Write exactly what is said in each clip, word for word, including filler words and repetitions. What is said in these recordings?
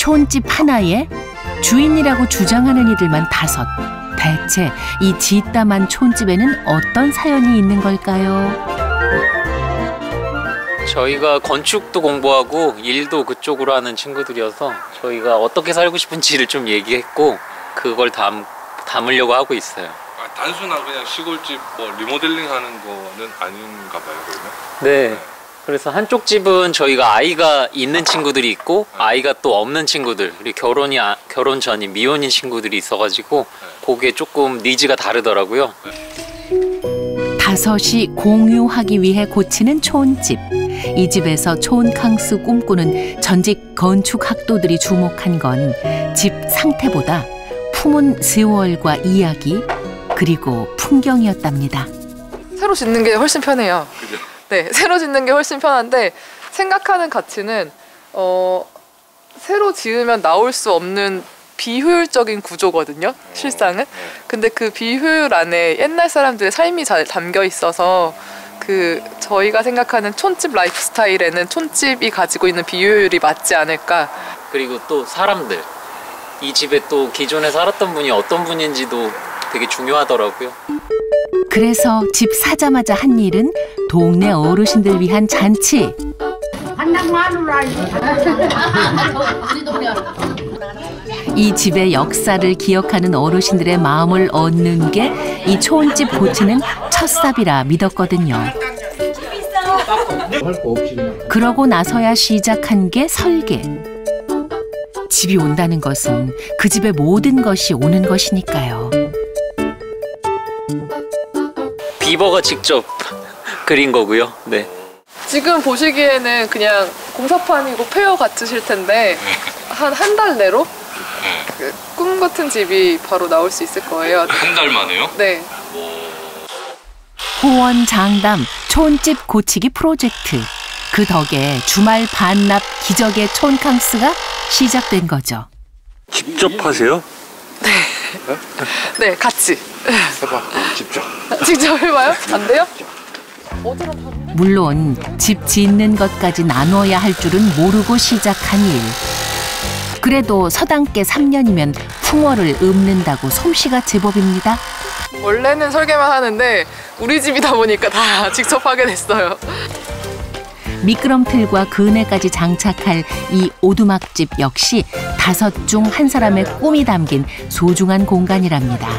촌집 하나에 주인이라고 주장하는 이들만 다섯. 대체 이 뒷담한 촌집에는 어떤 사연이 있는 걸까요? 저희가 건축도 공부하고 일도 그쪽으로 하는 친구들이어서 저희가 어떻게 살고 싶은지를 좀 얘기했고 그걸 담, 담으려고 하고 있어요. 아, 단순한 그냥 시골집 뭐 리모델링 하는 거는 아닌가 봐요, 그러면? 네. 네. 그래서 한쪽 집은 저희가 아이가 있는 친구들이 있고 네. 아이가 또 없는 친구들, 그리고 결혼이 아, 결혼 전인 미혼인 친구들이 있어가지고 네. 그게 조금 니즈가 다르더라고요. 네. 다섯이 공유하기 위해 고치는 촌집. 이 집에서 촌캉스 꿈꾸는 전직 건축학도들이 주목한 건 집 상태보다 품은 세월과 이야기 그리고 풍경이었답니다. 새로 짓는 게 훨씬 편해요. 그죠? 네, 새로 짓는 게 훨씬 편한데 생각하는 가치는 어, 새로 지으면 나올 수 없는 비효율적인 구조거든요, 실상은. 근데 그 비효율 안에 옛날 사람들의 삶이 잘 담겨 있어서 그 저희가 생각하는 촌집 라이프 스타일에는 촌집이 가지고 있는 비효율이 맞지 않을까. 그리고 또 사람들, 이 집에 또 기존에 살았던 분이 어떤 분인지도 되게 중요하더라고요. 그래서 집 사자마자 한 일은 동네 어르신들 위한 잔치. 이 집의 역사를 기억하는 어르신들의 마음을 얻는 게 이 촌집 고치는 첫삽이라 믿었거든요. 그러고 나서야 시작한 게 설계. 집이 온다는 것은 그 집의 모든 것이 오는 것이니까요. 비버가 직접 그린 거고요. 네. 지금 보시기에는 그냥 공사판이고 폐허 같으실 텐데 한 한 달 내로 그 꿈 같은 집이 바로 나올 수 있을 거예요. 한 달 만에요? 네. 호언장담 촌집 고치기 프로젝트. 그 덕에 주말 반납 기적의 촌캉스가 시작된 거죠. 직접 하세요? 네. 네, 같이. 해봐, 직접. 직접 해봐요? 안 돼요? 물론 집 짓는 것까지 나눠야 할 줄은 모르고 시작한 일. 그래도 서당께 삼 년이면 풍어를 읊는다고 솜씨가 제법입니다. 원래는 설계만 하는데 우리 집이다 보니까 다 직접 하게 됐어요. 미끄럼틀과 그네까지 장착할 이 오두막집 역시 다섯 중 한 사람의 꿈이 담긴 소중한 공간이랍니다.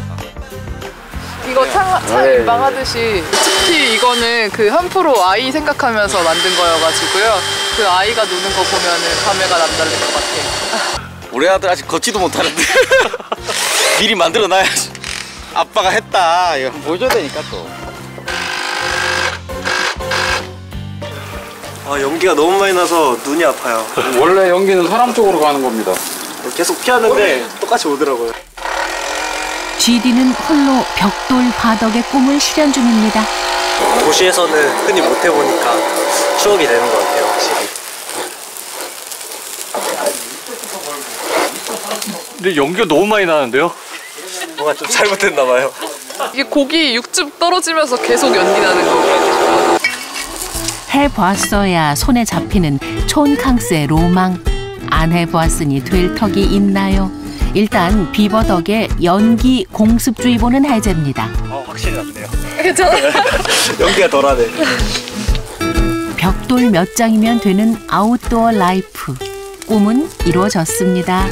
이거 창, 창 인방하듯이 특히 이거는 그 한 프로 아이 생각하면서 만든 거여가지고요. 그 아이가 노는 거 보면은 감회가 남다를 것 같아요. 우리 아들 아직 걷지도 못하는데 미리 만들어 놔야지. 아빠가 했다 이거 보여줘야 되니까 또. 아, 연기가 너무 많이 나서 눈이 아파요. 원래 연기는 사람 쪽으로 가는 겁니다. 계속 피하는데 똑같이 오더라고요. 지디는 홀로 벽돌 바덕의 꿈을 실현 중입니다. 도시에서는 흔히 못 해보니까 추억이 되는 것 같아요, 확실히. 근데 연기가 너무 많이 나는데요? 뭔가 좀 잘못됐나 봐요. 이게 고기 육즙 떨어지면서 계속 연기 나는 거거든요. 해봤어야 손에 잡히는 촌캉스의 로망. 안 해보았으니 될 턱이 있나요? 일단 비버 덕에 연기 공습주의보는 해제입니다. 어, 확실히 낫네요. 괜찮아요? 연기가 덜하네. 벽돌 몇 장이면 되는 아웃도어 라이프. 꿈은 이루어졌습니다.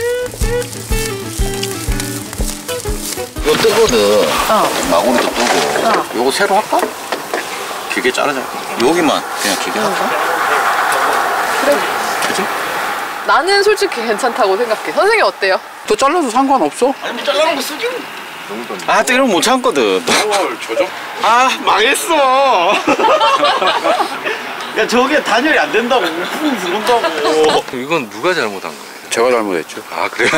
이거 뜨거든. 어. 마구니도 뜨고. 어. 요거 새로 할까? 길게 자르자. 여기만 그냥 길게 할까? 그래. 그치? 나는 솔직히 괜찮다고 생각해. 선생님 어때요? 또 잘라도 상관없어? 아니 뭐 잘라놓은 거 쓰지. 아, 또 이러면 못 참거든. 뭘 조정? 아, 망했어. 야, 저게 단열이 안 된다고. 우풍 들어온다고. 이건 누가 잘못한 거예요? 제가 잘못했죠. 아, 그래요?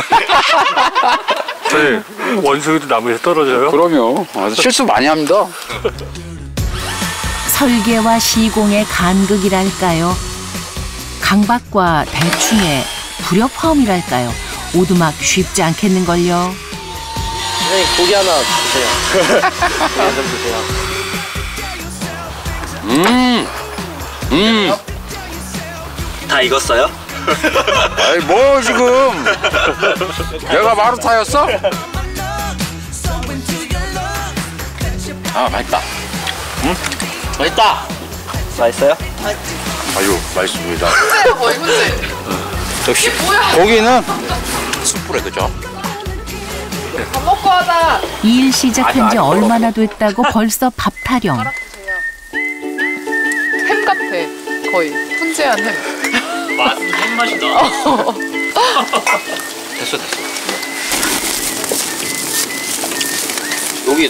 네, 원숭이도 나무에서 떨어져요? 그럼요. 아, 실수 많이 합니다. 설계와 시공의 간극이랄까요? 강박과 대충의 불협화음이랄까요? 오두막 쉽지 않겠는걸요. 선생님, 고기 하나 주세요. 고기 한점 주세요. 음, 음. 다 익었어요? 아이 뭐 지금 내가 마루타였어? 아 맛있다. 응? 맛있다. 맛있어요? 아유 맛있습니다. 훈제야 거의 훈제. 역시 뭐야? 고기는 숯불에 그죠? 밥 먹고 하자. 일 시작한 지 얼마나 됐다고 벌써 밥 타령. 햄 같아 거의 훈제한 햄. 맛, 햄맛이 나. 됐어 됐어. 여기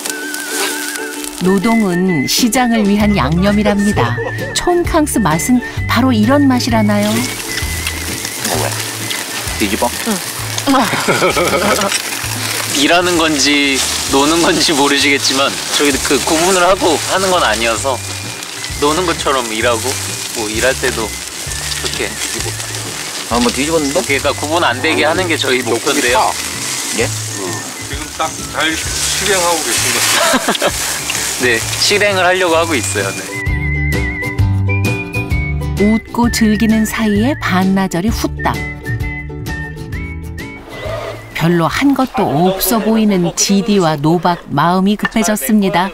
노동은 시장을 위한 양념이랍니다. 촌캉스 맛은 바로 이런 맛이라나요? 뭐 왜? 뒤집어? 일하는 건지 노는 건지 모르시겠지만 저희 그 구분을 하고 하는 건 아니어서 노는 것처럼 일하고 뭐 일할 때도 그렇게 한번 뒤집었는데? 거기에다 구분 안 되게 하는 게 저희 목표인데요. 예? 지금 딱 잘 실행하고 계십니다. 네, 실행을 하려고 하고 있어요. 네. 웃고 즐기는 사이에 반나절이 후딱. 별로 한 것도 없어 보이는 지디와 노박 마음이 급해졌습니다.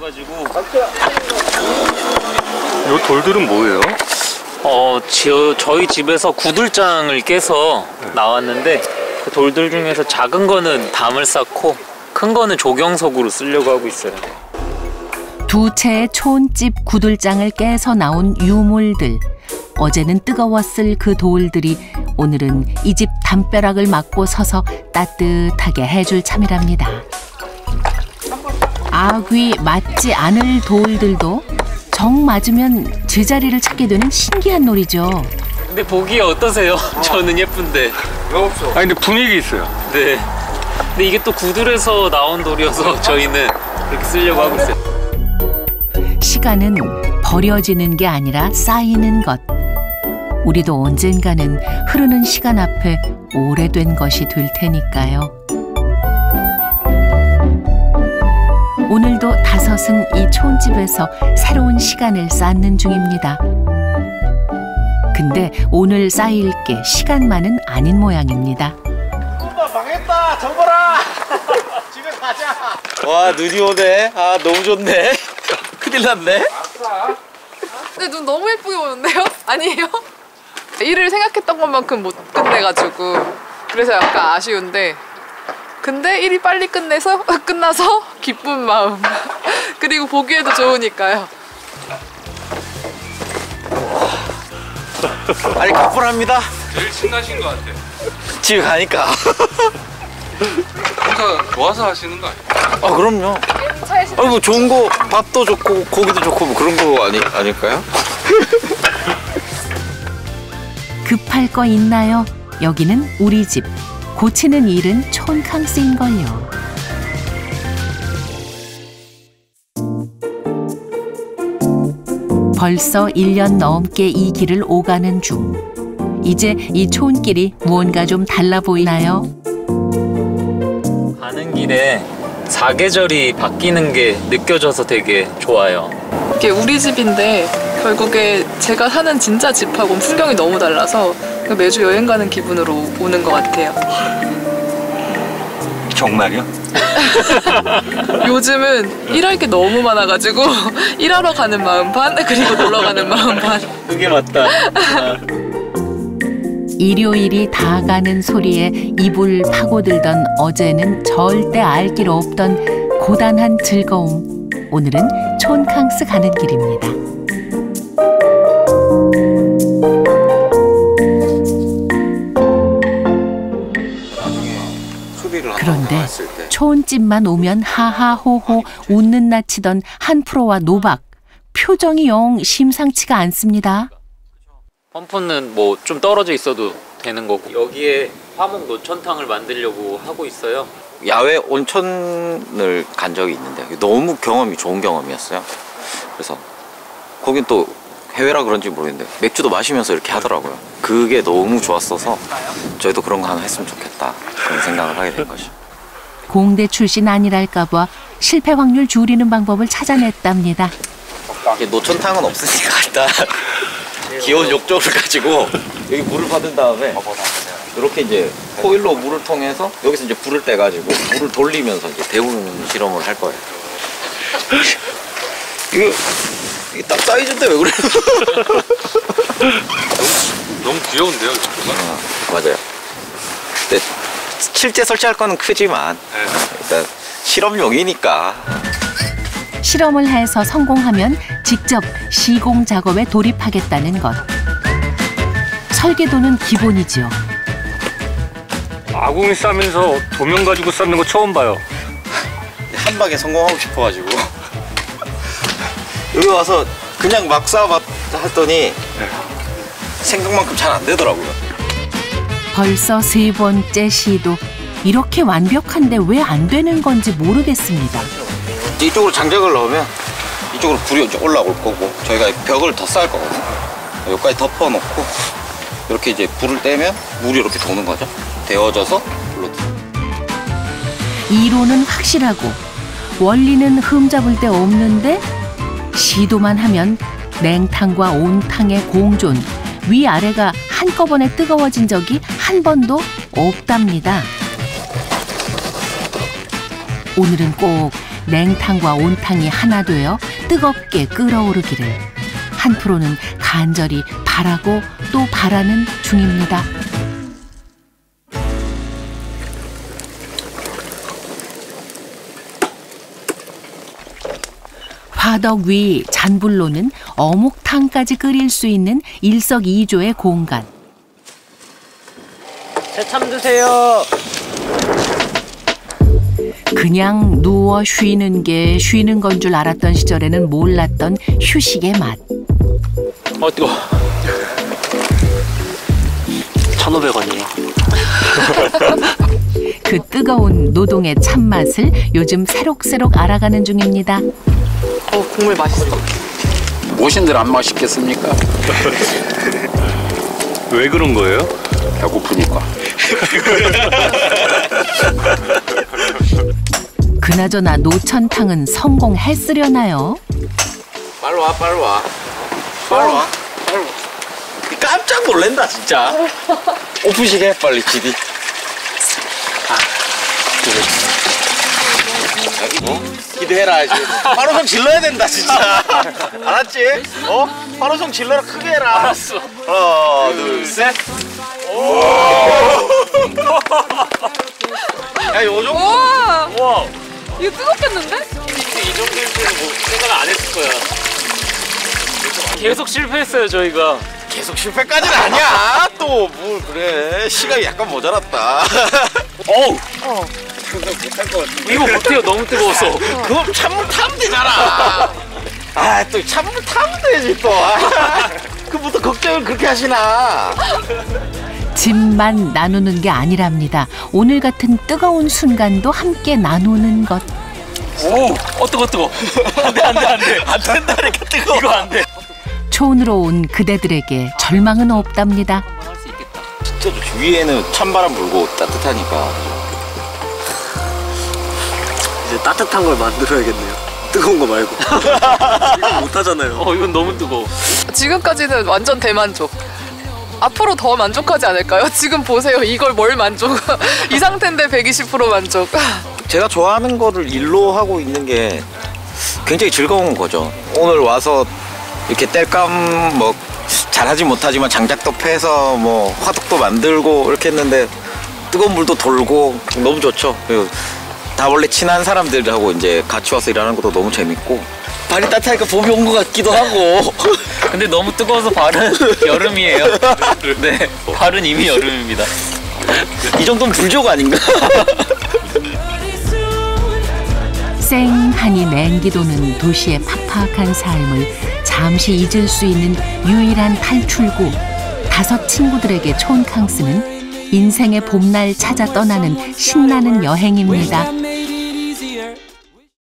이 돌들은 뭐예요? 어, 저, 저희 집에서 구들장을 깨서 나왔는데 그 돌들 중에서 작은 거는 담을 쌓고 큰 거는 조경석으로 쓰려고 하고 있어요. 두 채의 촌집 구들장을 깨서 나온 유물들. 어제는 뜨거웠을 그 돌들이 오늘은 이 집 담벼락을 막고 서서 따뜻하게 해줄 참이랍니다. 악위 맞지 않을 돌들도 정 맞으면 제자리를 찾게 되는 신기한 놀이죠. 근데 보기에 어떠세요? 저는 예쁜데. 왜 없어? 아니 근데 분위기 있어요. 네. 근데 이게 또 구들에서 나온 돌이어서 저희는 이렇게 쓰려고 하고 있어요. 시간은 버려지는 게 아니라 쌓이는 것. 우리도 언젠가는 흐르는 시간 앞에 오래된 것이 될 테니까요. 오늘도 다섯은 이 촌집에서 새로운 시간을 쌓는 중입니다. 근데 오늘 쌓일 게 시간만은 아닌 모양입니다. 망했다. 접어라. 집에 가자. 와 눈이 오네. 아 너무 좋네. 큰일 났네. 근데 눈 너무 예쁘게 오는데요? 아니에요? 일을 생각했던 것만큼 못 끝내가지고 그래서 약간 아쉬운데 근데 일이 빨리 끝내서 끝나서 기쁜 마음 그리고 보기에도 좋으니까요. 아니 가뿐합니다. 제일 신나신 것 같아. 집에 가니까. 혼자 좋아서 하시는 거 아니에요? 아 그럼요. 아니 뭐 좋은 거 밥도 좋고 고기도 좋고 뭐 그런 거 아니 아닐까요? 급할 거 있나요? 여기는 우리 집. 고치는 일은 촌캉스인걸요. 벌써 일 년 넘게 이 길을 오가는 중. 이제 이 촌길이 무언가 좀 달라 보이나요? 가는 길에 사계절이 바뀌는 게 느껴져서 되게 좋아요. 이게 우리 집인데 결국에 제가 사는 진짜 집하고는 풍경이 너무 달라서 매주 여행 가는 기분으로 오는 것 같아요. 정말요? 요즘은 일할 게 너무 많아가지고 일하러 가는 마음 반 그리고 놀러 가는 마음 반. 그게 맞다. 일요일이 다 가는 소리에 이불 파고들던 어제는 절대 알 길 없던 고단한 즐거움. 오늘은 촌캉스 가는 길입니다. 그런데 촌집만 오면 하하호호 웃는 나치던 한프로와 노박. 표정이 영 심상치가 않습니다. 펌프는 뭐 좀 떨어져 있어도 되는 거고 여기에 화목 노천탕을 만들려고 하고 있어요. 야외 온천을 간 적이 있는데 너무 경험이 좋은 경험이었어요. 그래서 거긴 또 해외라 그런지 모르겠는데 맥주도 마시면서 이렇게 하더라고요. 그게 너무 좋았어서 저희도 그런 거 하나 했으면 좋겠다 그런 생각을 하게 된 거죠. 공대 출신 아니랄까 봐 실패 확률 줄이는 방법을 찾아냈답니다. 노천탕은 없으니까 일단 귀여운 욕조를 가지고 여기 물을 받은 다음에 이렇게 이제 코일로 물을 통해서 여기서 이제 불을 떼가지고 물을 돌리면서 이제 데우는 실험을 할 거예요. 이거 이게 딱 사이즈인데 왜 그래? 너무, 너무 귀여운데요, 이거가? 어, 맞아요. 근데 실제 설치할 거는 크지만 네. 일단 실험용이니까. 실험을 해서 성공하면 직접 시공 작업에 돌입하겠다는 것. 설계도는 기본이지요. 아궁이 싸면서 도면 가지고 쌓는 거 처음 봐요. 한 방에 성공하고 싶어가지고 여기 와서 그냥 막 쌓아 했더니 생각만큼 잘 안 되더라고요. 벌써 세 번째 시도. 이렇게 완벽한데 왜 안 되는 건지 모르겠습니다. 이쪽으로 장작을 넣으면 이쪽으로 불이 이제 올라올 거고 저희가 벽을 더 쌓을 거거든요. 여기까지 덮어놓고 이렇게 이제 불을 떼면 물이 이렇게 도는 거죠. 데워져서 불로. 이론은 확실하고 원리는 흠잡을 데 없는데 시도만 하면 냉탕과 온탕의 공존, 위아래가 한꺼번에 뜨거워진 적이 한 번도 없답니다. 오늘은 꼭 냉탕과 온탕이 하나 되어 뜨겁게 끓어오르기를 한 프로는 간절히 바라고 또 바라는 중입니다. 화덕 위 잔불로는 어묵탕까지 끓일 수 있는 일석이조의 공간. 새참 드세요. 그냥 누워 쉬는 게 쉬는 건 줄 알았던 시절에는 몰랐던 휴식의 맛. 어 뜨거. 천오백 원이에요. 그 뜨거운 노동의 참맛을 요즘 새록새록 알아가는 중입니다. 어, 국물 맛있어. 무엇인들 안 맛있겠습니까? 왜 그런 거예요? 배고프니까. 그나저나 노천탕은 성공했으려나요? 빨리 와, 빨리 와. 빨리 와. 빨리 와. 깜짝 놀란다, 진짜. 오픈시게 해, 빨리, 지디. 어? 기대해라, 이제. 바로성 질러야 된다, 진짜. 알았지? 어? 바로성 질러라, 크게 해라. 알았어. 하나, 둘, 셋. 오! 야, 요 정도. 우와! 우와. 이거 뜨겁겠는데? 이 정도일 때는 뭐 생각 안 했을 거야. 계속 실패했어요 저희가. 계속 실패까지는 아니야. 또 뭘 그래. 시간이 약간 모자랐다. 어우. 어. 못할 것 같은데. 이거 못해요. 너무 뜨거워서. 그럼 찬물 타면 되잖아. 아, 또 찬물 타면 되지 또. 아, 그부터 걱정을 그렇게 하시나. 집만 나누는 게 아니랍니다. 오늘 같은 뜨거운 순간도 함께 나누는 것. 오, 어 뜨거 뜨거. 안돼 안돼 안돼. 안 된다니까 뜨거워. 이거 안 돼. 촌으로 온 그대들에게 절망은 없답니다. 진짜 좋지. 위에는 찬바람 불고 따뜻하니까. 이제 따뜻한 걸 만들어야겠네요. 뜨거운 거 말고. 이거 못 하잖아요. 어 이건 너무 뜨거워. 지금까지는 완전 대만족. 앞으로 더 만족하지 않을까요? 지금 보세요. 이걸 뭘 만족? 이 상태인데 백이십 퍼센트 만족. 제가 좋아하는 거를 일로 하고 있는 게 굉장히 즐거운 거죠. 오늘 와서 이렇게 땔감 뭐 잘하지 못하지만 장작도 패서 뭐 화덕도 만들고 이렇게 했는데 뜨거운 물도 돌고 너무 좋죠. 그리고 다 원래 친한 사람들하고 이제 같이 와서 일하는 것도 너무 재밌고 발이 따뜻하니까 봄이 온 것 같기도 하고. 근데 너무 뜨거워서 발은 여름이에요. 네, 발은 이미 여름입니다. 이 정도면 불족 아닌가? 쌩하니 냉기도는 도시의 팍팍한 삶을 잠시 잊을 수 있는 유일한 탈출구. 다섯 친구들에게 촌캉스는 인생의 봄날 찾아 떠나는 신나는 여행입니다.